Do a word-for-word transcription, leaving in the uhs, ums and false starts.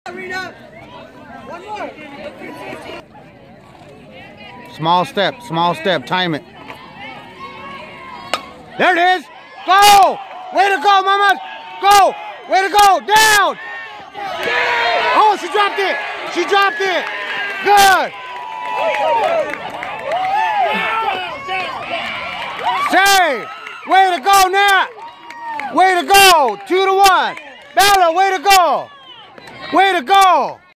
One more. Small step, small step, time it. There it is. Go! Way to go, mamas! Go! Way to go! Down! Oh, she dropped it! She dropped it! Good! Save! Way to go, Nat! Way to go! Two to one! Bella, way to go! Way to go!